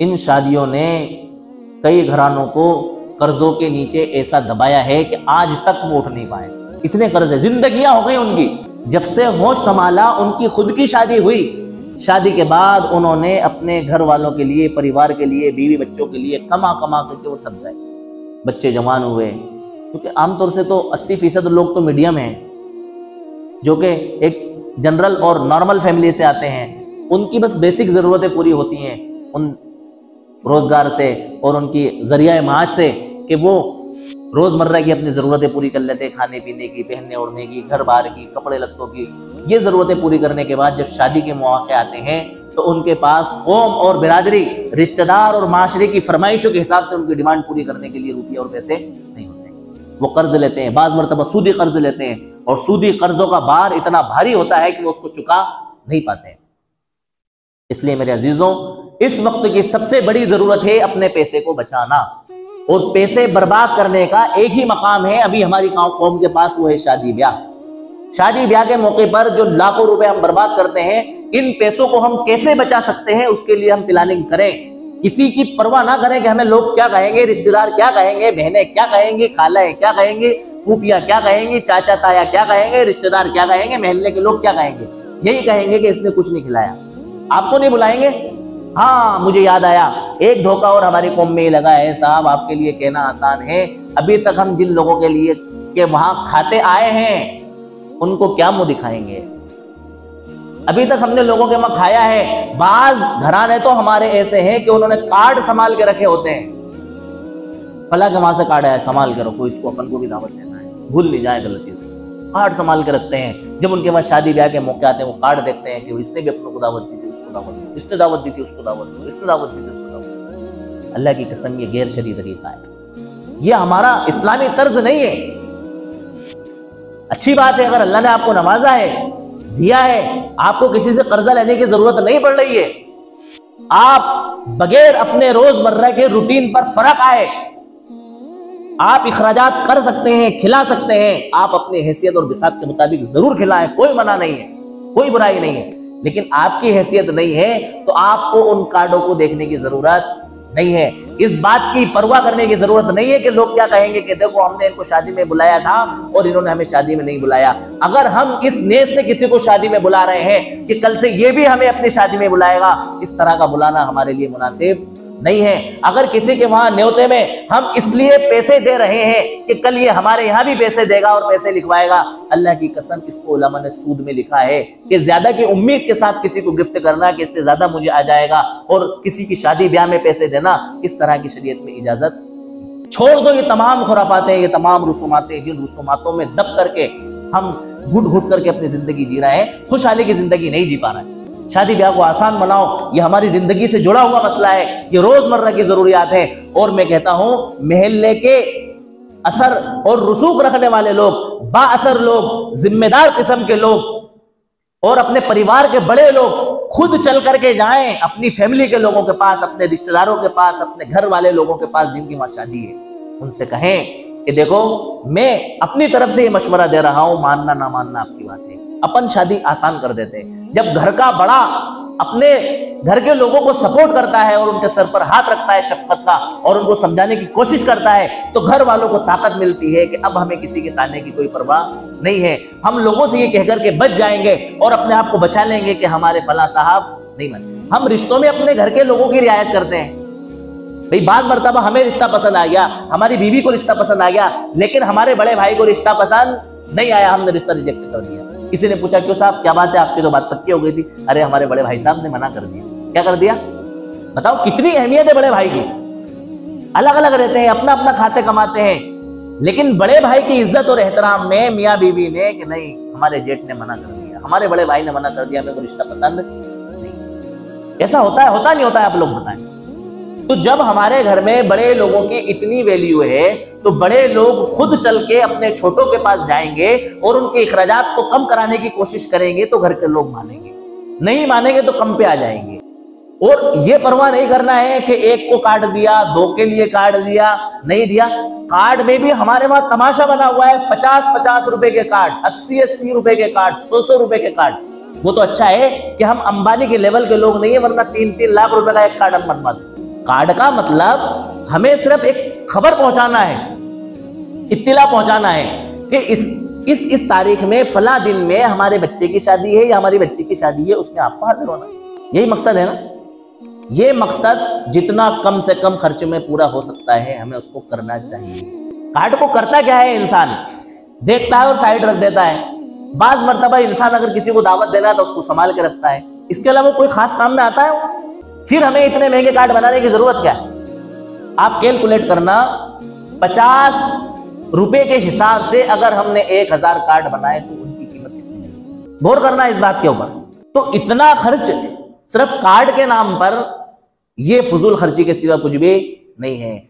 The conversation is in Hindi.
इन शादियों ने कई घरानों को कर्जों के नीचे ऐसा दबाया है कि आज तक वो उठ नहीं पाए। इतने कर्ज है, जिंदगियां हो गई उनकी। जब से होश संभाला, उनकी खुद की शादी हुई, शादी के बाद उन्होंने अपने घर वालों के लिए, परिवार के लिए, बीवी बच्चों के लिए कमा कमा करके वो थक गए। बच्चे जवान हुए, क्योंकि आमतौर से तो 80% लोग तो मीडियम हैं, जो कि एक जनरल और नॉर्मल फैमिली से आते हैं। उनकी बस बेसिक ज़रूरतें पूरी होती हैं उन रोज़गार से और उनकी ज़रिया माश से, कि वो रोज़मर्रा की अपनी ज़रूरतें पूरी कर लेते हैं, खाने पीने की, पहनने ओढ़ने की, घर बार की, कपड़े लत्तों की। ये ज़रूरतें पूरी करने के बाद जब शादी के मौके आते हैं तो उनके पास कौम और बिरादरी, रिश्तेदार और माशरे की फरमाइशों के हिसाब से उनकी डिमांड पूरी करने के लिए रुपये और पैसे नहीं होते। वो कर्ज लेते हैं, बाज़ मरतबा सूदी कर्ज लेते हैं, और सूदी कर्जों का भार इतना भारी होता है कि वो उसको चुका नहीं पाते। इसलिए मेरे अजीजों, इस वक्त की सबसे बड़ी जरूरत है अपने पैसे को बचाना, और पैसे बर्बाद करने का एक ही मकाम है अभी हमारी कौम के पास, वो है शादी ब्याह। शादी ब्याह के मौके पर जो लाखों रुपए हम बर्बाद करते हैं, इन पैसों को हम कैसे बचा सकते हैं, उसके लिए हम प्लानिंग करें। किसी की परवाह ना करें कि हमें लोग क्या कहेंगे, रिश्तेदार क्या कहेंगे, बहनें क्या कहेंगे, खालाएं क्या कहेंगे, फूफियां क्या कहेंगे, चाचा ताया क्या कहेंगे, रिश्तेदार क्या कहेंगे, मोहल्ले के लोग क्या कहेंगे। यही कहेंगे कि इसने कुछ नहीं खिलाया। आपको नहीं बुलाएंगे। हाँ, मुझे याद आया, एक धोखा और हमारी कौम में लगा है साहब, आपके लिए कहना आसान है। अभी तक हम जिन लोगों के लिए के वहां खाते आए हैं, उनको क्या मुंह दिखाएंगे। अभी तक हमने लोगों के वहां खाया है। बाज घराने तो हमारे ऐसे हैं कि उन्होंने कार्ड संभाल के रखे होते हैं, फला के वहां से कार्ड आया, संभाल के रखो, इसको अपन को भी दावत देना है, भूल नहीं जाए गलती से। कार्ड संभाल के रखते हैं। जब उनके पास शादी ब्याह के मौके आते हैं, वो कार्ड देखते हैं कि इसने भी अपनों को दावत दी थी, उसको दावत दी, इसने दावत दी थी, उसको दावत दी, इसने दावत दी थी, उसको दावत दी। अल्लाह की कसम, ये गैर शरई तरीका है, ये हमारा इस्लामी तर्ज नहीं है। अच्छी बात है, अगर अल्लाह ने आपको नवाजा है, दिया है, आपको किसी से कर्जा लेने की जरूरत नहीं पड़ रही है, आप बगैर अपने रोजमर्रा के रूटीन पर फर्क आए आप इखराजात कर सकते हैं, खिला सकते हैं। आप अपनी हैसियत और बिसात के मुताबिक जरूर खिलाएं, कोई मना नहीं है, कोई बुराई नहीं है। लेकिन आपकी हैसियत नहीं है तो आपको उन कार्डों को देखने की जरूरत नहीं है। इस बात की परवाह करने की जरूरत नहीं है कि लोग क्या कहेंगे कि देखो हमने इनको शादी में बुलाया था और इन्होंने हमें शादी में नहीं बुलाया। अगर हम इस नीयत से किसी को शादी में बुला रहे हैं कि कल से ये भी हमें अपनी शादी में बुलाएगा, इस तरह का बुलाना हमारे लिए मुनासिब नहीं है। अगर किसी के वहां न्योते में हम इसलिए पैसे दे रहे हैं कि कल ये हमारे यहां भी पैसे देगा और पैसे लिखवाएगा, अल्लाह की कसम इसको उलमा ने सूद में लिखा है कि ज्यादा की उम्मीद के साथ किसी को गिफ्ट करना कि इससे ज्यादा मुझे आ जाएगा और किसी की शादी ब्याह में पैसे देना, इस तरह की शरीयत में इजाजत छोड़ दो। ये तमाम खुराफातें, ये तमाम रसूमातें, जिन रसूमातों में दब करके हम घुट घुट करके अपनी जिंदगी जी रहे हैं, खुशहाली की जिंदगी नहीं जी पा रहे हैं। शादी ब्याह को आसान बनाओ, ये हमारी जिंदगी से जुड़ा हुआ मसला है, ये रोजमर्रा की जरूरियात है। और मैं कहता हूं, महल्ले के असर और रसूख रखने वाले लोग, बाअसर लोग, जिम्मेदार किस्म के लोग और अपने परिवार के बड़े लोग खुद चल करके जाएं अपनी फैमिली के लोगों के पास, अपने रिश्तेदारों के पास, अपने घर वाले लोगों के पास जिनकी वहां शादी है, उनसे कहें कि देखो मैं अपनी तरफ से ये मशवरा दे रहा हूं, मानना ना मानना आपकी बात है। अपन शादी आसान कर देते हैं। जब घर का बड़ा अपने घर के लोगों को सपोर्ट करता है और उनके सर पर हाथ रखता है शफकत का और उनको समझाने की कोशिश करता है, तो घर वालों को ताकत मिलती है कि अब हमें किसी के ताने की कोई परवाह नहीं है। हम लोगों से ये कहकर के बच जाएंगे और अपने आप को बचा लेंगे कि हमारे फला साहब नहीं माने। हम रिश्तों में अपने घर के लोगों की रियायत करते हैं। भाई बाज मर्तबा हमें रिश्ता पसंद आ गया, हमारी बीवी को रिश्ता पसंद आ गया, लेकिन हमारे बड़े भाई को रिश्ता पसंद नहीं आया, हमने रिश्ता रिजेक्ट कर दिया। किसी ने पूछा क्यों साहब क्या बात है, आपकी तो बात पक्की हो गई थी। अरे हमारे बड़े भाई साहब ने मना कर दिया। क्या कर दिया बताओ, कितनी अहमियत है बड़े भाई की। अलग अलग रहते हैं, अपना अपना खाते कमाते हैं, लेकिन बड़े भाई की इज्जत और एहतराम में मियाँ बीवी ने कि नहीं हमारे जेठ ने मना कर दिया, हमारे बड़े भाई ने मना कर दिया, मेरे को रिश्ता पसंद नहीं। ऐसा होता है, होता नहीं होता है, आप लोग बताएं। तो जब हमारे घर में बड़े लोगों की इतनी वैल्यू है तो बड़े लोग खुद चल के अपने छोटों के पास जाएंगे और उनके इखराजात को कम कराने की कोशिश करेंगे तो घर के लोग मानेंगे, नहीं मानेंगे तो कम पे आ जाएंगे। और ये परवाह नहीं करना है कि एक को काट दिया, दो के लिए काट दिया, नहीं दिया। कार्ड में भी हमारे वहां तमाशा बना हुआ है, 50-50 रुपए के कार्ड, 80-80 रुपए के कार्ड, 100-100 रुपए के कार्ड। वो तो अच्छा है कि हम अंबानी के लेवल के लोग नहीं है, वरना 3-3 लाख रुपए का एक कार्ड हम बनवा दें। कार्ड का मतलब हमें सिर्फ एक खबर पहुंचाना है, इत्तिला पहुंचाना है कि इस तारीख में फला दिन में हमारे बच्चे की शादी है या हमारी बच्ची की शादी है, उसमें आपको हाजिर होना है। यही मकसद है ना। ये मकसद जितना कम से कम खर्च में पूरा हो सकता है हमें उसको करना चाहिए। कार्ड को करता क्या है, इंसान देखता है और साइड रख देता है। बाज मर्तबा इंसान अगर किसी को दावत देना है तो उसको संभाल के रखता है, इसके अलावा कोई खास काम में आता है। फिर हमें इतने महंगे कार्ड बनाने की जरूरत क्या है? आप कैलकुलेट करना, 50 रुपए के हिसाब से अगर हमने 1000 कार्ड बनाए तो उनकी कीमत कितनी है? गौर करना इस बात के ऊपर। तो इतना खर्च सिर्फ कार्ड के नाम पर, यह फजूल खर्ची के सिवा कुछ भी नहीं है।